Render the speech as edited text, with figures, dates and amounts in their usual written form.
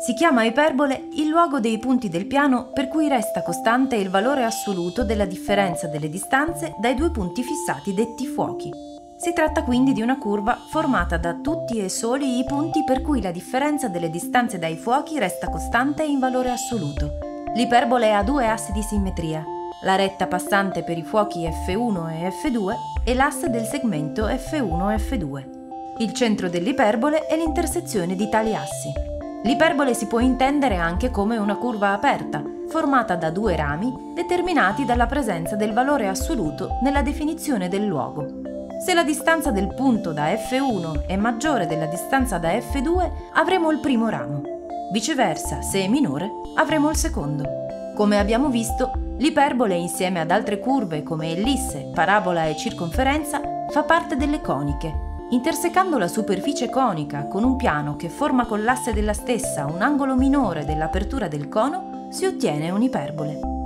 Si chiama iperbole il luogo dei punti del piano per cui resta costante il valore assoluto della differenza delle distanze dai due punti fissati detti fuochi. Si tratta quindi di una curva formata da tutti e soli i punti per cui la differenza delle distanze dai fuochi resta costante in valore assoluto. L'iperbole ha due assi di simmetria, la retta passante per i fuochi F1 e F2 e l'asse del segmento F1 e F2. Il centro dell'iperbole è l'intersezione di tali assi. L'iperbole si può intendere anche come una curva aperta, formata da due rami determinati dalla presenza del valore assoluto nella definizione del luogo. Se la distanza del punto da F1 è maggiore della distanza da F2, avremo il primo ramo. Viceversa, se è minore, avremo il secondo. Come abbiamo visto, l'iperbole insieme ad altre curve come ellisse, parabola e circonferenza fa parte delle coniche. Intersecando la superficie conica con un piano che forma con l'asse della stessa un angolo minore dell'apertura del cono, si ottiene un'iperbole.